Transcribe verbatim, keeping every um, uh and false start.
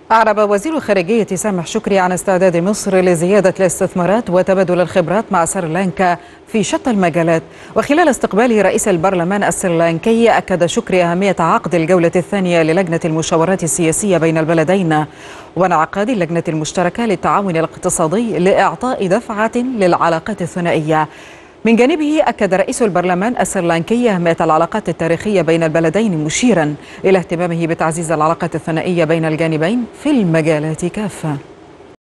أعرب وزير خارجية سامح شكري عن استعداد مصر لزيادة الاستثمارات وتبادل الخبرات مع سريلانكا في شتى المجالات. وخلال استقباله رئيس البرلمان السريلانكي أكد شكري أهمية عقد الجولة الثانية للجنة المشاورات السياسية بين البلدين وانعقاد اللجنة المشتركة للتعاون الاقتصادي لإعطاء دفعة للعلاقات الثنائية. من جانبه أكد رئيس البرلمان السريلانكي أهمية العلاقات التاريخية بين البلدين، مشيرا إلى اهتمامه بتعزيز العلاقات الثنائية بين الجانبين في المجالات كافة.